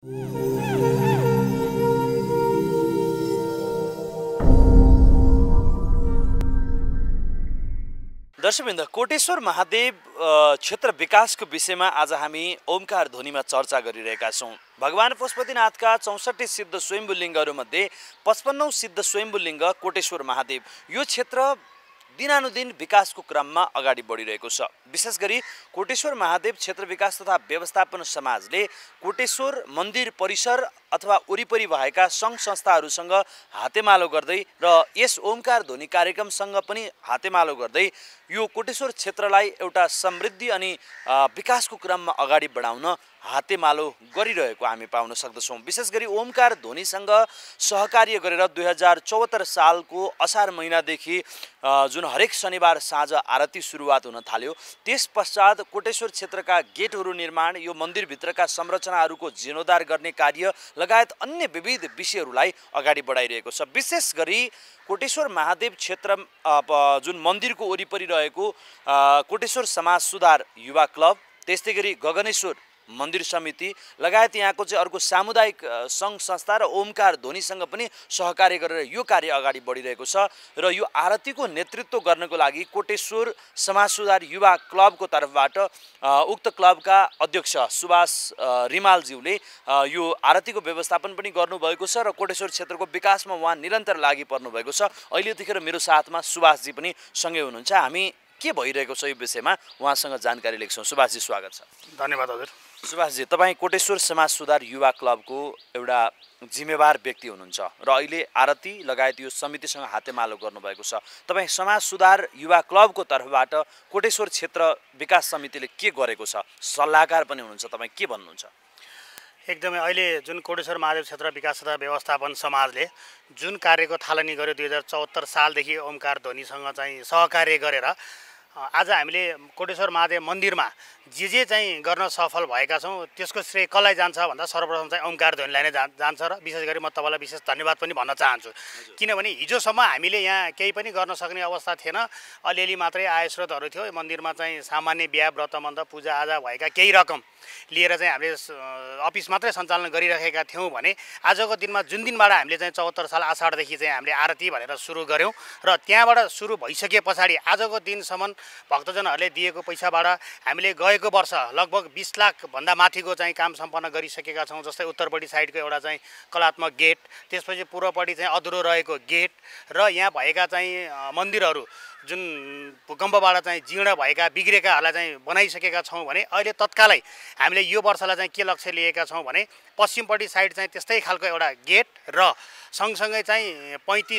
दर्शकवृन्द, कोटेश्वर महादेव क्षेत्र विकासको विषयमा आज हामी ओमकार ध्वनिमा चर्चा गरिरहेका छौँ। भगवान पशुपतिनाथका 64 सिद्ध स्वयम्भूलिङ्गहरूमध्ये 55औं सिद्ध स्वयम्भूलिङ्ग कोटेश्वर महादेव यो क्षेत्र दिनानुदिन विकासको क्रममा अगाडि बढिरहेको छ। विशेष गरी कोटेश्वर महादेव क्षेत्र विकास तथा व्यवस्थापन समाजले कोटेश्वर मन्दिर परिसर अथवा वरिपरि भएका सङ्घ संस्थाहरूसँग हातेमालो गर्दै र यस ओमकार ध्वनि कार्यक्रमसँग पनि हातेमालो गर्दै यो कोटेश्वर क्षेत्रलाई एउटा समृद्धि अनि विकासको क्रममा अगाडि बढाउन हातेमालो गरिरहेको हामी पाउन सक्दछौँ। विशेष गरी ओमकार ध्वनिसँग सहकार्य गरेर 2074 सालको असार महिनादेखि जुन हरेक शनिबार साँझ आरती सुरुवात हुन थाल्यो, त्यस पश्चात कोटेश्वर क्षेत्रका गेटहरू निर्माण, यो मन्दिरभित्रका संरचनाहरूको जीर्णोद्धार गर्ने कार्य लगायत अन्य विविध विषयहरूलाई अगाडि बढाइरहेको छ। विशेष गरी कोटेश्वर महादेव क्षेत्र जुन मन्दिरको वरिपरि रहेको कोटेश्वर समाज सुधार युवा क्लब, त्यस्तै गरी गगनेश्वर मन्दिर समिति लगायत यहाँको चाहिँ अर्को सामुदायिक सङ्घ संस्था र ओमकार ध्वनिसँग पनि सहकार्य गरेर यो कार्य अगाडि बढिरहेको छ। र यो आरतीको नेतृत्व गर्नको लागि कोटेश्वर समाज सुधार युवा क्लबको तर्फबाट उक्त क्लबका अध्यक्ष सुभाष रिमालज्यूले यो आरतीको व्यवस्थापन पनि गर्नुभएको छ र कोटेश्वर क्षेत्रको विकासमा उहाँ निरन्तर लागि पर्नु भएको छ। अहिले यतिखेर मेरो साथमा सुभाषजी पनि सँगै हुनुहुन्छ। हामी के भइरहेको छ यो विषयमा उहाँसँग जानकारी लिन्छौँ। सुभाषजी, स्वागत छ। धन्यवाद हजुर। सुभाषजी, तपाईँ कोटेश्वर समाज सुधार युवा क्लबको एउटा जिम्मेवार व्यक्ति हुनुहुन्छ र अहिले आरती लगायत यो समितिसँग हातेमालो गर्नुभएको छ। तपाईँ समाज सुधार युवा क्लबको तर्फबाट कोटेश्वर क्षेत्र विकास समितिले के गरेको छ, सल्लाहकार पनि हुनुहुन्छ, तपाईँ के भन्नुहुन्छ? एकदमै अहिले जुन कोटेश्वर महादेव क्षेत्र विकास तथा व्यवस्थापन समाजले जुन कार्यको थालनी गर्यो 2074 सालदेखि ओमकार ध्वनिसँग चाहिँ सहकार्य गरेर आज हामीले कोटेश्वर महादेव मन्दिरमा जे चाहिँ गर्न सफल भएका छौँ त्यसको श्रेय कसलाई जान्छ भन्दा सर्वप्रथम चाहिँ ओमकार ध्वनिलाई नै जान्छ र विशेष गरी म तपाईँलाई विशेष धन्यवाद पनि भन्न चाहन्छु। किनभने हिजोसम्म हामीले यहाँ केही पनि गर्न सक्ने अवस्था थिएन, अलिअलि मात्रै आय स्रोतहरू थियो। मन्दिरमा चाहिँ सामान्य बिहा व्रतबन्ध पूजाआजा भएका केही रकम लिएर चाहिँ हामीले अफिस मात्रै सञ्चालन गरिरहेका थियौँ भने आजको दिनमा जुन दिनबाट हामीले चाहिँ 74 साल आषाढदेखि चाहिँ हामीले आरती भनेर सुरु गऱ्यौँ र त्यहाँबाट सुरु भइसके पछाडि आजको दिनसम्म भक्तजनहरूले दिएको पैसाबाट हामीले गएको वर्ष लगभग 20 लाख भन्दा माथिको चाहिँ काम सम्पन्न गरिसकेका छौँ। जस्तै उत्तरपट्टि साइडको एउटा चाहिँ कलात्मक गेट, त्यसपछि पूर्वपट्टि चाहिँ अधुरो रहेको गेट र यहाँ भएका चाहिँ मन्दिरहरू जुन भूकम्पबाट चाहिँ जीर्ण भएका बिग्रेकाहरूलाई चाहिँ बनाइसकेका छौँ भने अहिले तत्कालै हामीले यो वर्षलाई चाहिँ के लक्ष्य लिएका छौँ भने पश्चिमपट्टि साइड चाहिँ त्यस्तै खालको एउटा गेट र सँगसँगै चाहिँ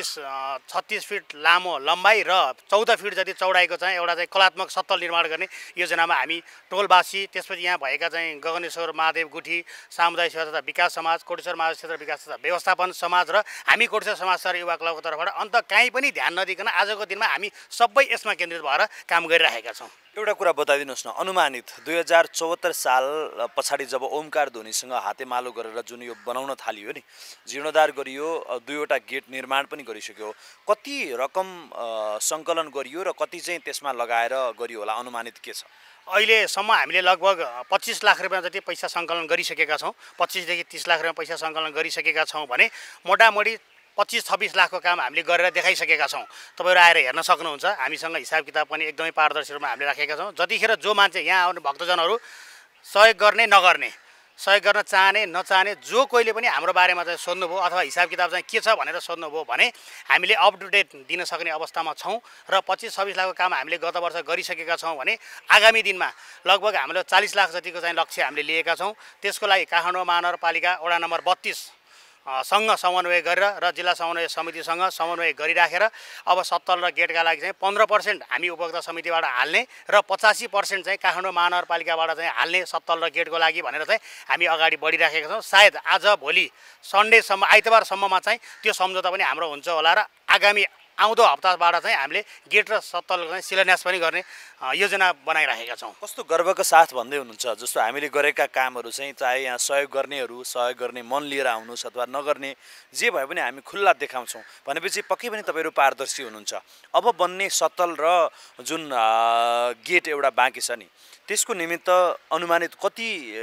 35-36 फिट लामो लम्बाइ र 14 फिट जति चौडाइको चाहिँ एउटा चाहिँ कलात्मक सत्तल निर्माण गर्ने योजनामा हामी टोलवासी, त्यसपछि यहाँ भएका चाहिँ गगनेश्वर महादेव गुठी सामुदायिक सेवा तथा विकास समाज, कोटेश्वर महादेव क्षेत्र विकास तथा व्यवस्थापन समाज र हामी कोटेश्वर समाज सर युवा क्लबको तर्फबाट अन्त कहीँ पनि ध्यान नदिकन आजको दिनमा हामी सबै यसमा केन्द्रित भएर काम गरिरहेका छौँ। एउटा कुरा बताइदिनुहोस् न, अनुमानित 2074 साल पछाडि जब ओमकार ध्वनिसँग हातेमालो गरेर जुन यो बनाउन थालियो नि, जीर्णोद्धार गरियो, 2वटा गेट निर्माण पनि गरिसक्यो, कति रकम सङ्कलन गरियो र कति चाहिँ त्यसमा लगाएर गरियो होला, अनुमानित के छ? अहिलेसम्म हामीले लगभग 25 लाख रुपियाँ जति पैसा सङ्कलन गरिसकेका छौँ। 25 देखि 30 लाख रुपियाँ पैसा सङ्कलन गरिसकेका छौँ भने मोटामोटी 25-26 लाखको काम हामीले गरेर देखाइसकेका छौँ। तपाईँहरू आएर हेर्न सक्नुहुन्छ। हामीसँग हिसाब किताब पनि एकदमै पारदर्शी रूपमा हामीले राखेका छौँ। जतिखेर जो मान्छे यहाँ आउने भक्तजनहरू सहयोग गर्ने नगर्ने, सहयोग गर्न चाहने नचाहने जो कोहीले पनि हाम्रो बारेमा चाहिँ सोध्नुभयो अथवा हिसाब किताब चाहिँ के छ भनेर सोध्नुभयो भने हामीले अप टु डेट दिन सक्ने अवस्थामा छौँ र 25-26 लाखको काम हामीले गत वर्ष गरिसकेका छौँ भने आगामी दिनमा लगभग हामीले 40 लाख जतिको चाहिँ लक्ष्य हामीले लिएका छौँ। त्यसको लागि काठमाडौँ महानगरपालिका वडा नम्बर 32 सँग समन्वय गरेर र जिल्ला समन्वय समितिसँग समन्वय गरिराखेर अब सत्तल र गेटका लागि चाहिँ 15% हामी उपभोक्ता समितिबाट हाल्ने र 85% चाहिँ काठमाडौँ महानगरपालिकाबाट चाहिँ हाल्ने सत्तल र गेटको लागि भनेर चाहिँ हामी अगाडि बढिराखेका छौँ। सायद आज भोलि सन्डेसम्म आइतबारसम्ममा चाहिँ त्यो सम्झौता पनि हाम्रो हुन्छ होला र आगामी आउँदो हप्ताबाट चाहिँ हामीले गेट र सत्तल शिलान्यास पनि गर्ने योजना बनाइराखेका छौँ। कस्तो गर्वको साथ भन्दै हुनुहुन्छ, जस्तो हामीले गरेका कामहरू चाहिँ चाहे यहाँ सहयोग गर्नेहरू सहयोग गर्ने मन लिएर आउनुहोस् अथवा नगर्ने जे भए पनि हामी खुल्ला देखाउँछौँ भनेपछि पक्कै पनि तपाईँहरू पारदर्शी हुनुहुन्छ। अब बन्ने सत्तल र जुन गेट एउटा बाँकी छ नि त्यसको निमित्त अनुमानित कति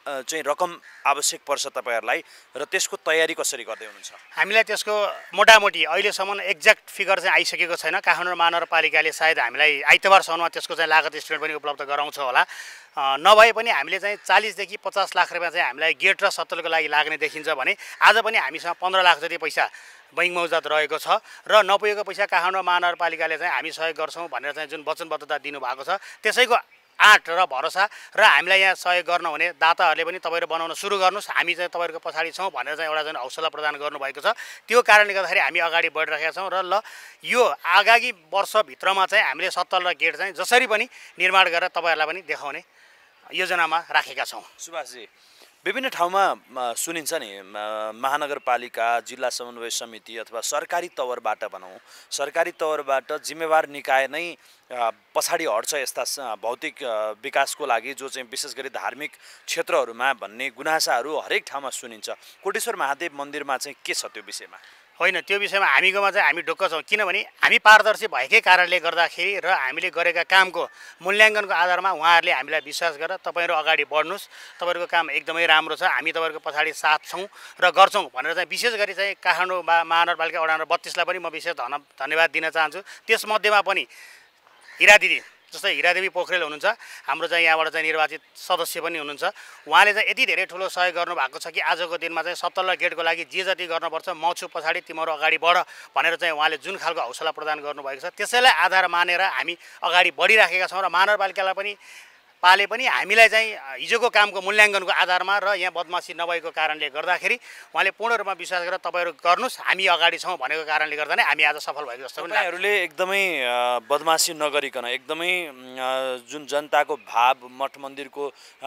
चाहिँ रकम आवश्यक पर्छ तपाईँहरूलाई र त्यसको तयारी कसरी गर्दै हुनुहुन्छ? हामीलाई त्यसको मोटामोटी अहिलेसम्म एक्ज्याक्ट फिगर चाहिँ आइसकेको छैन। काठमाडौँ महानगरपालिकाले सायद हामीलाई आइतबारसम्ममा त्यसको चाहिँ लागत एस्टिमेट पनि उपलब्ध गराउँछ होला। नभए पनि हामीले चाहिँ 40 देखि 50 लाख रुपियाँ चाहिँ हामीलाई गेट र सत्तलको लागि लाग्ने देखिन्छ भने आज पनि हामीसँग 15 लाख जति पैसा बैङ्क मौजात रहेको छ र नपुगेको पैसा काठमाडौँ महानगरपालिकाले चाहिँ हामी सहयोग गर्छौँ भनेर चाहिँ जुन वचनबद्धता दिनुभएको छ त्यसैको आँट र भरोसा र हामीलाई यहाँ सहयोग गर्न हुने दाताहरूले पनि तपाईँहरू बनाउन सुरु गर्नुहोस्, हामी चाहिँ तपाईँहरूको पछाडि छौँ भनेर चाहिँ एउटा चाहिँ हौसला प्रदान गर्नुभएको छ। त्यो कारणले गर्दाखेरि हामी अगाडि बढिरहेका छौँ र ल यो आगामी वर्षभित्रमा चाहिँ हामीले सत्तल र गेट चाहिँ जसरी पनि निर्माण गरेर तपाईँहरूलाई पनि देखाउने योजनामा राखेका छौँ। सुभाषजी, विभिन्न ठाउँमा सुनिन्छ नि महानगरपालिका, जिल्ला समन्वय समिति अथवा सरकारी तवरबाट भनौँ, सरकारी तवरबाट जिम्मेवार निकाय नै पछाडि हट्छ यस्ता भौतिक विकासको लागि, जो चाहिँ विशेष गरी धार्मिक क्षेत्रहरूमा भन्ने गुनासाहरू हरेक ठाउँमा सुनिन्छ। कोटेश्वर महादेव मन्दिरमा चाहिँ के छ त्यो विषयमा? होइन, त्यो विषयमा हामीकोमा चाहिँ हामी ढुक्क छौँ, किनभने हामी पारदर्शी भएकै कारणले गर्दाखेरि र हामीले गरेका कामको मूल्याङ्कनको आधारमा उहाँहरूले हामीलाई विश्वास गरेर तपाईँहरू अगाडि बढ्नुहोस्, तपाईँहरूको काम एकदमै राम्रो छ, हामी तपाईँहरूको पछाडि साथ छौँ र गर्छौँ भनेर चाहिँ विशेष गरी चाहिँ काठमाडौँ महानगरपालिका वडा नम्बर 32लाई पनि म विशेष धन्यवाद दिन चाहन्छु। त्यसमध्येमा पनि हिरा दिदी, जस्तै हिरादेवी पोखरेल हुनुहुन्छ, हाम्रो चाहिँ यहाँबाट चाहिँ निर्वाचित सदस्य पनि हुनुहुन्छ, उहाँले चाहिँ यति धेरै ठुलो सहयोग गर्नुभएको छ कि आजको दिनमा चाहिँ सत्तल र गेटको लागि जे जति गर्नुपर्छ म छु पछाडि, तिमीहरू अगाडि बढ भनेर चाहिँ उहाँले जुन खालको हौसला प्रदान गर्नुभएको छ त्यसैलाई आधार मानेर हामी अगाडि बढिराखेका छौँ र महानगरपालिकालाई पनि पाले पनि हामीलाई चाहिँ हिजोको कामको मूल्याङ्कनको आधारमा र यहाँ बदमासी नभएको कारणले गर्दाखेरि उहाँले पूर्ण रूपमा विश्वास गरेर तपाईँहरू गर्नुहोस्, हामी अगाडि छौँ भनेको कारणले गर्दा नै हामी आज सफल भएको जस्तो पनि लाग्छ। तपाईँहरूले एकदमै बदमासी नगरिकन एकदमै जुन जनताको भाव, मठ मन्दिरको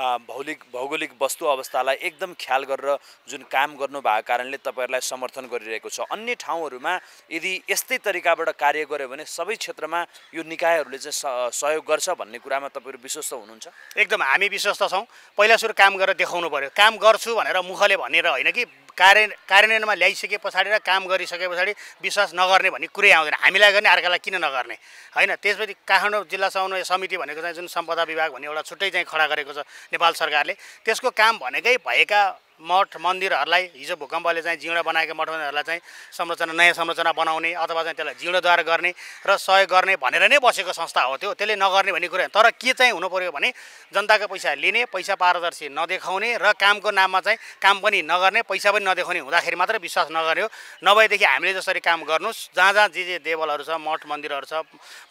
भौगोलिक वस्तु अवस्थालाई एकदम ख्याल गरेर जुन काम गर्नुभएको कारणले तपाईँहरूलाई समर्थन गरिरहेको छ। अन्य ठाउँहरूमा यदि यस्तै तरिकाबाट कार्य गर्यो भने सबै क्षेत्रमा यो निकायहरूले चाहिँ सहयोग गर्छ भन्ने कुरामा तपाईँहरू विश्वस्त हुनुहुन्छ? एकदम हामी विश्वस्त छौँ। पहिला सुरु काम गरेर देखाउनु पर्यो। काम गर्छु भनेर मुखले भनेर होइन कि कार्यान्वयनमा ल्याइसके पछाडि र काम गरिसके पछाडि विश्वास नगर्ने भन्ने कुरै आउँदैन। हामीलाई गर्ने अर्कालाई किन नगर्ने, होइन? त्यसपछि काठमाडौँ जिल्ला समन्वय समिति भनेको चाहिँ जुन सम्पदा विभाग भन्ने एउटा छुट्टै चाहिँ खडा गरेको छ नेपाल सरकारले, त्यसको काम भनेकै भएका मठ मन्दिरहरूलाई, हिजो भूकम्पले चाहिँ जिउँडा बनाएका मठ मन्दिरहरूलाई चाहिँ नयाँ संरचना बनाउने अथवा चाहिँ त्यसलाई जिउँडोद्वारा गर्ने र सहयोग गर्ने भनेर नै बसेको संस्था हो त्यो, त्यसले नगर्ने भन्ने कुरा। तर के चाहिँ हुनु पर्यो भने जनताको पैसा लिने, पैसा पारदर्शी नदेखाउने र कामको नाममा चाहिँ काम पनि नगर्ने, पैसा पनि नदेखाउने हुँदाखेरि मात्रै विश्वास नगर्ने हो। नभएदेखि हामीले जसरी काम गर्नुहोस्, जहाँ जहाँ जे देवलहरू छ, मठ मन्दिरहरू छ,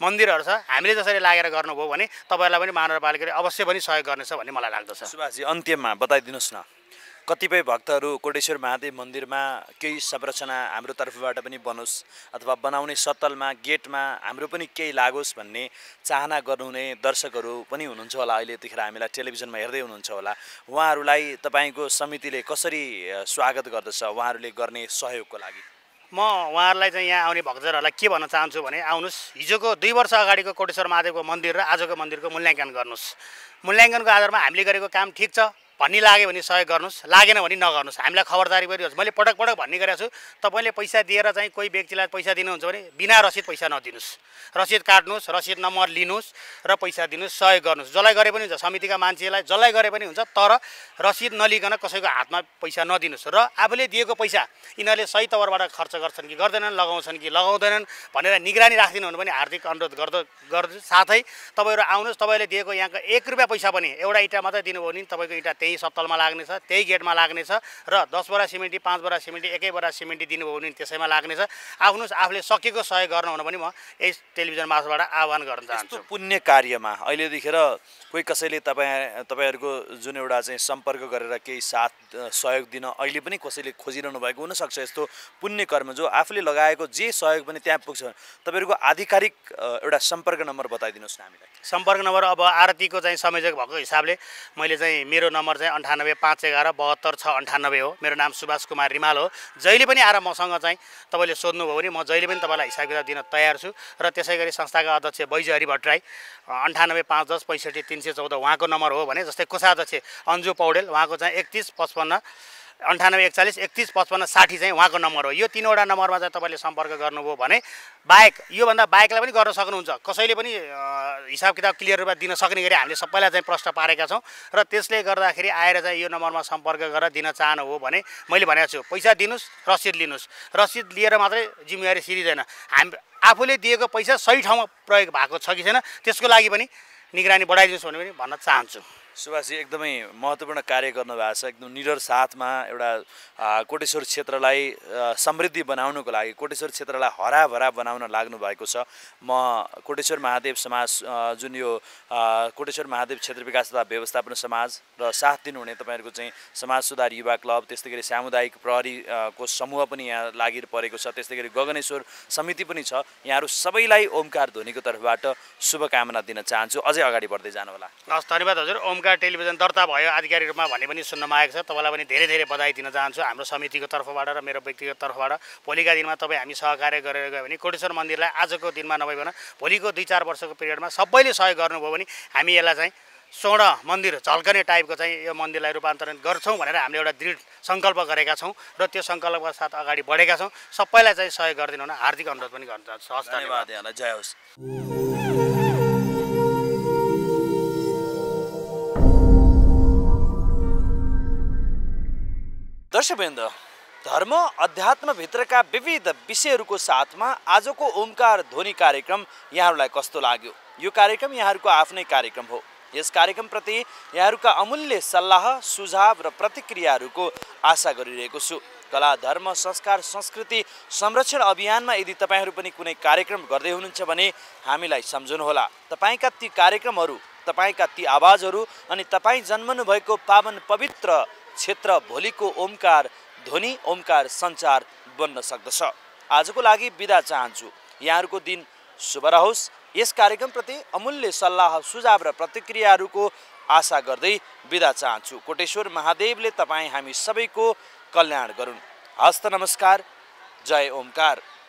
हामीले जसरी लागेर गर्नुभयो भने तपाईँहरूलाई पनि महानगरपालिकाले अवश्य पनि सहयोग गर्नेछ भन्ने मलाई लाग्दछ। सुभाषजी, अन्त्यमा बताइदिनुहोस् न, कतिपय भक्तहरू कोटेश्वर महादेव मन्दिरमा केही संरचना हाम्रो तर्फबाट पनि बनोस् अथवा बनाउने सत्तलमा गेटमा हाम्रो पनि केही लागोस् भन्ने चाहना गर्नुहुने दर्शकहरू पनि हुनुहुन्छ होला, अहिले यतिखेर हामीलाई टेलिभिजनमा हेर्दै हुनुहुन्छ होला। उहाँहरूलाई तपाईँको समितिले कसरी स्वागत गर्दछ उहाँहरूले गर्ने सहयोगको लागि? म उहाँहरूलाई चाहिँ यहाँ आउने भक्तजनहरूलाई के भन्न चाहन्छु भने आउनुहोस्, हिजोको 2 वर्ष अगाडिको कोटेश्वर महादेवको मन्दिर र आजको मन्दिरको मूल्याङ्कन गर्नुहोस्। मूल्याङ्कनको आधारमा हामीले गरेको काम ठिक छ भन्ने लाग्यो भने सहयोग गर्नुहोस्, लागेन भने नगर्नुहोस्। हामीलाई खबरदारी गरिदिनुहोस्। मैले पटक भन्ने गरेको छु, तपाईँले पैसा दिएर चाहिँ कोही व्यक्तिलाई पैसा दिनुहुन्छ भने बिना रसिद पैसा नदिनुहोस्, रसिद काट्नुहोस्, रसिद नम्बर लिनुहोस् र पैसा दिनुहोस्, सहयोग गर्नुहोस्। जसलाई गरे पनि हुन्छ, समितिका मान्छेलाई जसलाई गरे पनि हुन्छ, तर रसिद नलिकन कसैको हातमा पैसा नदिनुहोस् र आफूले दिएको पैसा यिनीहरूले सही तवरबाट खर्च गर्छन् कि गर्दैनन्, लगाउँछन् कि लगाउँदैनन् भनेर निगरानी राखिदिनु भने पनि हार्दिक अनुरोध गर्छु। साथै तपाईँहरू आउनुहोस्, तपाईँले दिएको यहाँको 1 रुपियाँ पैसा पनि एउटा इँटा मात्रै दिनुभयो भने तपाईँको इँटा त्यही सत्तलमा लाग्नेछ, त्यही गेटमा लाग्नेछ र 10 बोरा सिमेन्टी, 5 बोरा सिमेन्टी, 1 बोरा सिमेन्टी दिनुभयो भने त्यसैमा लाग्नेछ। आउनुहोस्, आफूले सकेको सहयोग गर्नुहुन पनि म यस टेलिभिजन मार्फतबाट आह्वान गर्न चाहन्छु। पुण्य कार्यमा अहिलेदेखिर कोही कसैले तपाईँहरूको जुन एउटा चाहिँ सम्पर्क गरेर केही साथ सहयोग दिन अहिले पनि कसैले खोजिरहनु भएको हुनसक्छ। यस्तो पुण्य कर्म जो आफूले लगाएको जे सहयोग पनि त्यहाँ पुग्छ, तपाईँहरूको आधिकारिक एउटा सम्पर्क नम्बर बताइदिनुहोस् न हामीलाई। सम्पर्क नम्बर अब आरतीको चाहिँ संयोजक भएको हिसाबले मैले चाहिँ मेरो नम्बर चाहिँ 98 511 72 698 हो। मेरो नाम सुभाष कुमार रिमाल हो। जहिले पनि आएर मसँग चाहिँ तपाईँले सोध्नुभयो भने म जहिले पनि तपाईँलाई हिसाब किताब दिन तयार छु। र त्यसै गरी संस्थाका अध्यक्ष बैजू हरि भट्टराई 98 510 65 314 उहाँको नम्बर हो भने, जस्तै कोषाध्यक्ष अन्जु पौडेल उहाँको चाहिँ 31 55 9841315560 चाहिँ उहाँको नम्बर हो। यो 3वटा नम्बरमा चाहिँ तपाईँले सम्पर्क गर्नुभयो भने बाहेक योभन्दा बाहेकलाई पनि गर्न सक्नुहुन्छ। कसैले पनि हिसाब किताब क्लियर रूपमा दिन सक्ने गरी हामीले सबैलाई चाहिँ प्रश्न पारेका छौँ र त्यसले गर्दाखेरि आएर चाहिँ यो नम्बरमा सम्पर्क गरेर दिन चाहनु हो भने मैले भनेको छु पैसा दिनुहोस्, रसिद लिनुहोस्। रसिद लिएर मात्रै जिम्मेवारी सिरिँदैन। आफूले दिएको पैसा सही ठाउँमा प्रयोग भएको छ कि छैन त्यसको लागि पनि निगरानी बढाइदिनुहोस् भने पनि भन्न चाहन्छु। सुभाषजी एकदमै महत्त्वपूर्ण कार्य गर्नुभएको छ। एकदम निडर साथमा एउटा कोटेश्वर क्षेत्रलाई समृद्धि बनाउनको लागि, कोटेश्वर क्षेत्रलाई हराभरा बनाउन लाग्नु भएको छ। म कोटेश्वर महादेव समाज जुन यो कोटेश्वर महादेव क्षेत्र विकास तथा व्यवस्थापन समाज र साथ दिनुहुने तपाईँहरूको चाहिँ समाज सुधार युवा क्लब, त्यस्तै गरी सामुदायिक प्रहरीको समूह पनि यहाँ लागि परेको छ, त्यस्तै गरी गगनेश्वर समिति पनि छ। यहाँहरू सबैलाई ओमकार ध्वनिको तर्फबाट शुभकामना दिन चाहन्छु। अझै अगाडि बढ्दै जानु होला। हस्, धन्यवाद हजुर। ओमकार टेलिभिजन दर्ता भयो आधिकारिक रूपमा भन्ने पनि सुन्नमा आएको छ। तपाईँलाई पनि धेरै धेरै बधाई दिन चाहन्छु हाम्रो समितिको तर्फबाट र मेरो व्यक्तिगत तर्फबाट। भोलिका दिनमा तपाईँ हामी सहकार्य गरेर गयो भने कोटेश्वर मन्दिरलाई आजको दिनमा नभइकन भोलिको 2-4 वर्षको पिरियडमा सबैले सहयोग गर्नुभयो भने हामी यसलाई चाहिँ स्वर्ण मन्दिर झल्कने टाइपको चाहिँ यो मन्दिरलाई रूपान्तरण गर्छौँ भनेर हामीले एउटा दृढ सङ्कल्प गरेका छौँ र त्यो सङ्कल्पका साथ अगाडि बढेका छौँ। सबैलाई चाहिँ सहयोग गरिदिनु हुन हार्दिक अनुरोध पनि गर्न चाहन्छु। हस्, धन्यवाद यहाँलाई। जय होस्। दर्शकवृन्द, धर्म अध्यात्मभित्रका विविध विषयहरूको साथमा आजको ओमकार ध्वनि कार्यक्रम यहाँहरूलाई कस्तो लाग्यो? यो कार्यक्रम यहाँहरूको आफ्नै कार्यक्रम हो। यस कार्यक्रमप्रति यहाँहरूका अमूल्य सल्लाह, सुझाव र प्रतिक्रियाहरूको आशा गरिरहेको छु। कला, धर्म, संस्कार, संस्कृति संरक्षण अभियानमा यदि तपाईँहरू पनि कुनै कार्यक्रम गर्दै हुनुहुन्छ भने हामीलाई सम्झनुहोला। तपाईँका ती कार्यक्रमहरू, तपाईँका ती आवाजहरू अनि तपाईँ जन्मनु भएको पावन पवित्र क्षेत्र भोलिको ओमकार ध्वनि, ओमकार सञ्चार बन्न सक्दछ। आजको लागि बिदा चाहन्छु। यहाँहरूको दिन शुभ रहोस्। यस कार्यक्रमप्रति अमूल्य सल्लाह, सुझाव र प्रतिक्रियाहरूको आशा गर्दै बिदा चाहन्छु। कोटेश्वर महादेवले तपाईँ हामी सबैको कल्याण गरून्। हस्त नमस्कार। जय ओमकार।